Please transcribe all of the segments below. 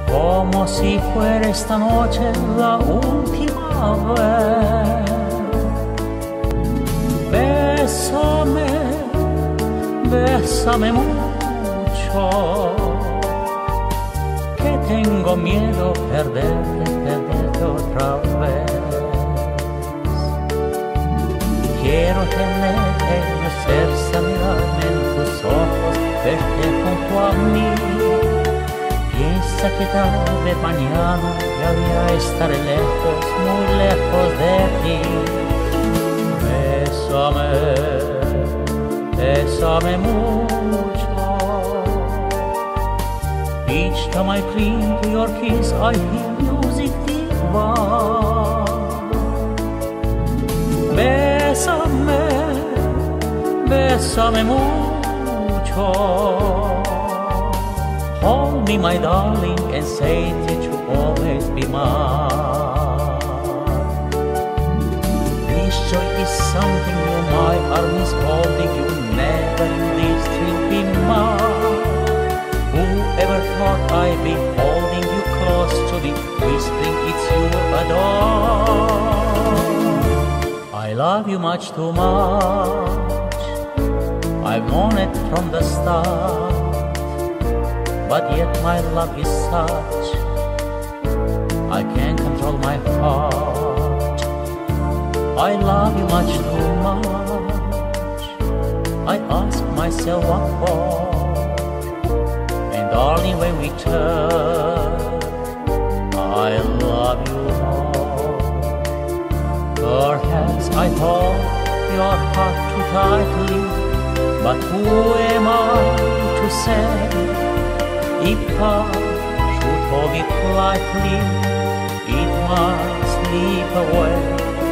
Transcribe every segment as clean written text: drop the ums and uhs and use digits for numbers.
como si fuera esta noche la última vez. Bésame, bésame mucho, que tengo miedo perderte otra vez. Quiero tenerte, mirarme en tus ojos, verte junto a mí. Piensa que tal vez mañana ya voy a estar lejos, muy lejos de ti. Bésame, bésame mucho. Each time I cling to your kiss, I hear music divine. Bésame, bésame mucho. Hold me, my darling, and say that you'll always be mine. This joy is something new, my arm is holding you. Never in this will be mine. Whoever thought I'd be holding you close to me, whispering it's you adore. I love you much too much, I've known it from the start. But yet my love is such, I can't control my heart. I love you much too much, I ask myself what for. And darling, when we turn, I love you more. Perhaps I hold your heart too tightly, but who am I to say? If I should hold it lightly, it might slip away.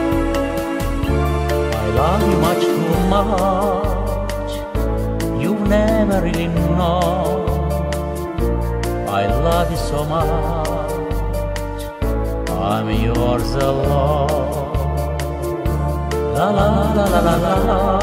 I love you much too much, you've never really known. I love you so much, I'm yours alone. La la la la la la la.